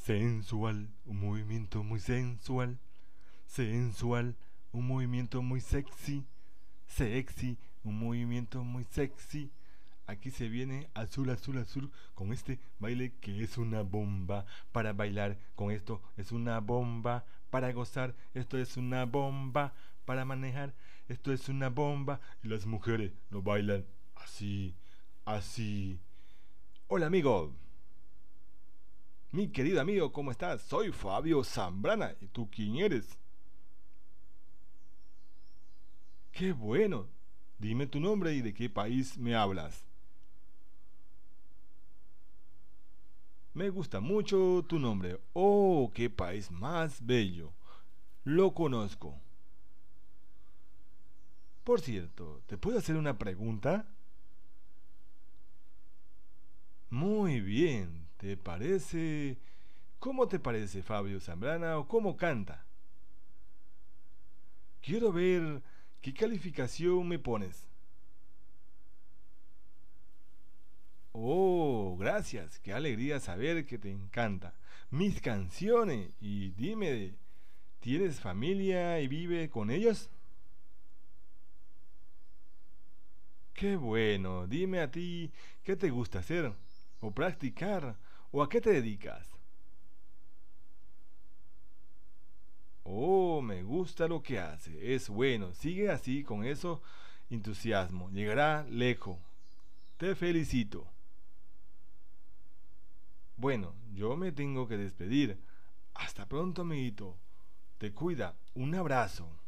Sensual, un movimiento muy sensual. Sensual, un movimiento muy sexy. Sexy, un movimiento muy sexy. Aquí se viene azul, azul, azul con este baile que es una bomba. Para bailar con esto es una bomba. Para gozar esto es una bomba. Para manejar esto es una bomba. Y las mujeres lo bailan así, así. Hola amigo, mi querido amigo, ¿cómo estás? Soy Fabio Zambrana. ¿Y tú quién eres? ¡Qué bueno! Dime tu nombre y de qué país me hablas. Me gusta mucho tu nombre. ¡Oh, qué país más bello! Lo conozco. Por cierto, ¿te puedo hacer una pregunta? Muy bien. ¿Te parece? ¿Cómo te parece Fabio Zambrana o cómo canta? Quiero ver qué calificación me pones. Oh, gracias. Qué alegría saber que te encanta mis canciones. Y dime, ¿tienes familia y vive con ellos? Qué bueno. Dime a ti, ¿qué te gusta hacer? ¿O practicar? ¿O a qué te dedicas? Oh, me gusta lo que hace. Es bueno. Sigue así con eso entusiasmo. Llegará lejos. Te felicito. Bueno, yo me tengo que despedir. Hasta pronto, amiguito. Te cuida. Un abrazo.